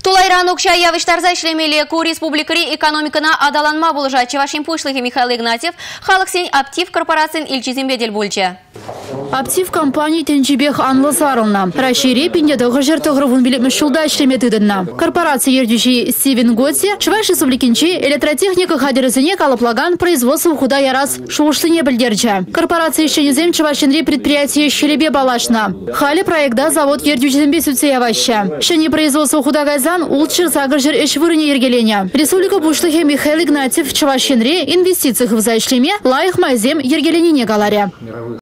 Тулайран укша явыштарза ишлемеле ку республикари экономикана адаланма булыжа Чевашин пушлыхи Михаил Игнатьев халыксен Аптив корпорациян илчизембедел бульча. Аптив компании тенчибех анлы сарылна. Рашире пиндедығы жертығырывын біліп шулда ішлеметідінна. Корпорация ердюші Стивен Готси Чуваш республикинчи электротехника хадерізіне калыплаган производство худа ярас шуышлыне білдерчі. Корпорация ишченезем Чувашинри предприятие щелебе балашна. Хали проекта завод ердюшізембе сүтсеяваща. Шыне производство худа гайзан улчыр сагыржыр эшвырыне ергелене. Республика пушлыхе Михаил Игнатьев Чувашинри инвестициях в зайшлеме лайых майзем ергеленіне галаря.